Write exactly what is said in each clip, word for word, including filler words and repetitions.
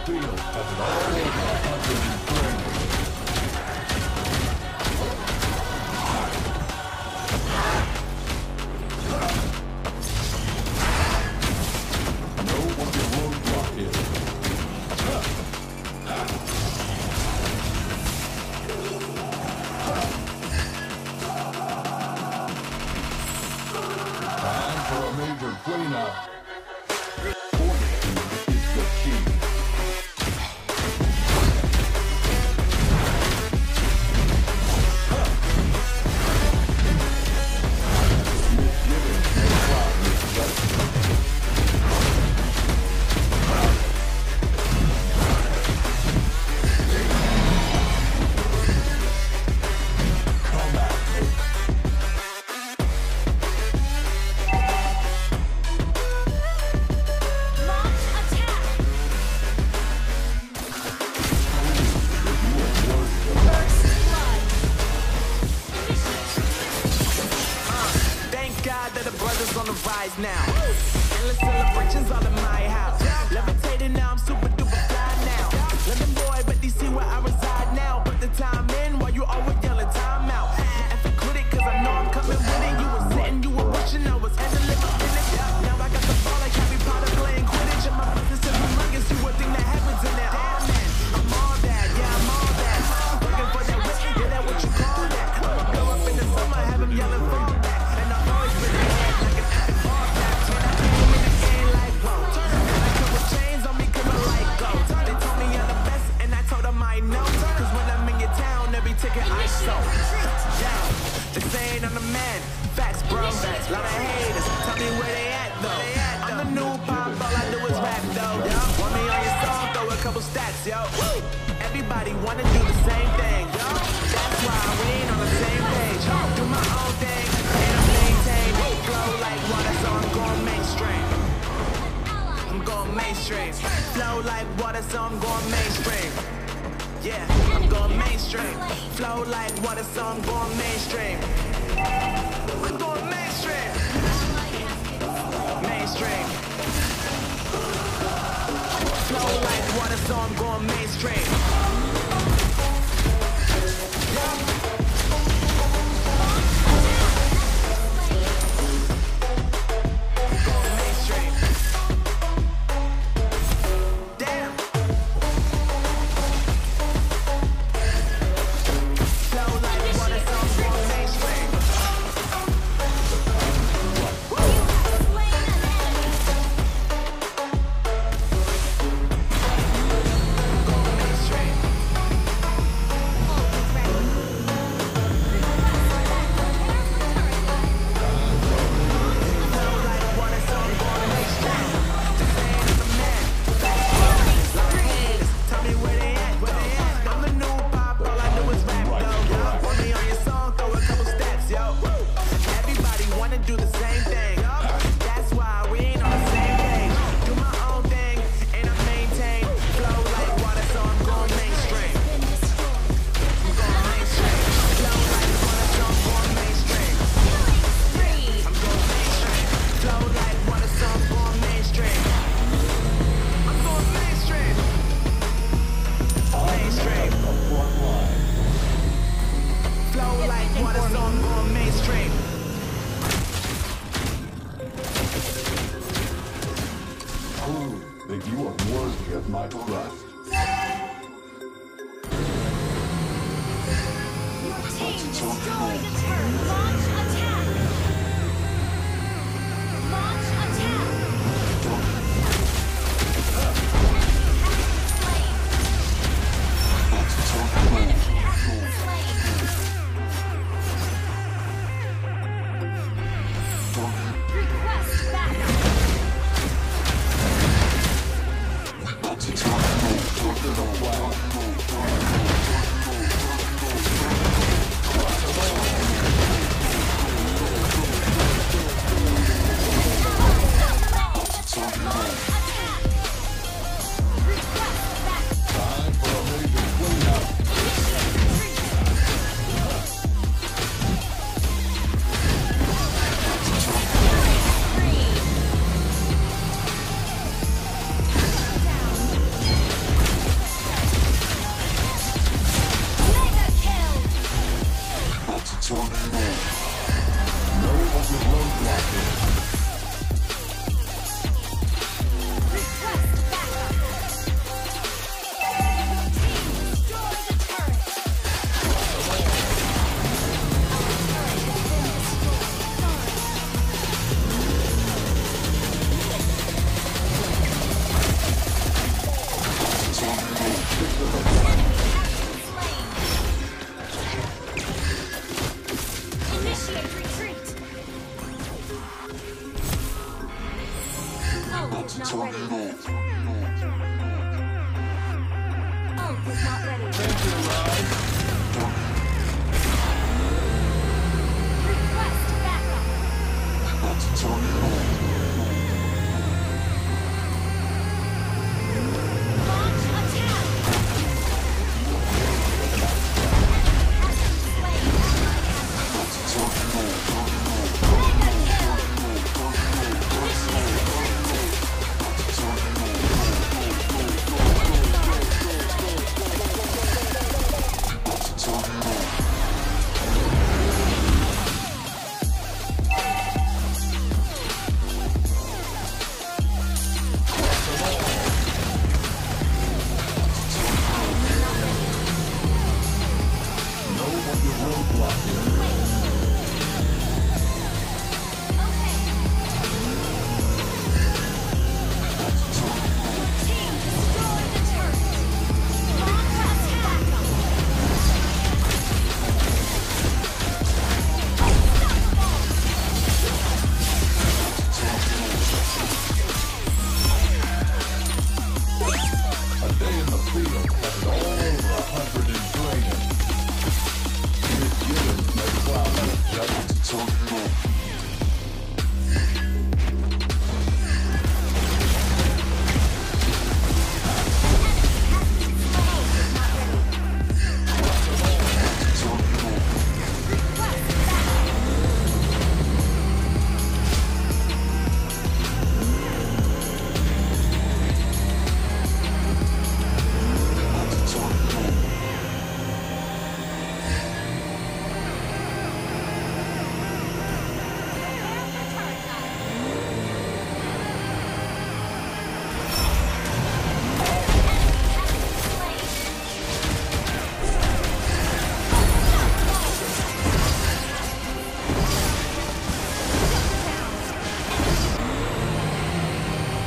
field has an all-over hunting training. Know what your roadblock is. Time for a major cleanup. Fortitude is the key. On the rise now. Endless celebrations all in my house. Levitating now, I'm super duper fly now. London boy, but they see where I reside now. Put the time in while you always yelling time out. And for quit it, cause I know I'm coming with it. You were sitting, you were wishing I was handling my business. Now I got the ball like Harry Potter playing Quidditch. And my business is humongous, you would think that happens in there. Damn man, I'm all that, yeah, I'm all that. Looking for that whip, yeah, that what you call that. I'ma blow up in the summer, have him yelling fall back. And I've always been ahead like an epic ball back. When I came in the game like, whoa. And I come with chains on me, cause I like go. They told me I'm the best, and I told them I know. Cause when I'm in your town, every ticket I sold. Yeah, they saying I'm the man. Facts, bro. Lot of haters, tell me where they at though. I'm the new pop, all I do is rap though. Want me on your song, throw a couple stats, yo. Everybody wanna do the same thing, yo. That's why we ain't on the same page. Do my own thing, and I maintain. Flow like water, so I'm going mainstream. I'm going mainstream. Flow like water, so I'm going mainstream. Yeah, I'm going mainstream. Flow like water, so I'm going mainstream. I'm going mainstream. Mainstream. Flow like water, so I'm going mainstream. Going mainstream. Damn. Flow like water, so I'm going mainstream. Going mainstream. Flow like water, so I'm going mainstream. Just saying I'm the man. Lot of haters, tell me where they at, where they at. I'm the new pop, all I do is rap though. Want me on your song, throw a couple stats, yo. Everybody wanna do the same thing. That's why we ain't on the same page. Do my own thing, and I maintain. Flow like water, so I'm going mainstream. I'm going mainstream. Flow like water, so I'm going mainstream. I'm going mainstream. Flow like water, so I'm going mainstream. I'm going mainstream. Mainstream. Flow like water, so I'm going mainstream. Prove that you are worthy of my trust. Team, destroy the turret. Launch attack. Launch attack. Enemy has been slain. Request backup. Initiate retreat. Ult is not ready. Ult is not ready. Request backup. Launch attack.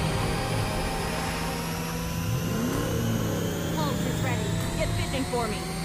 For me.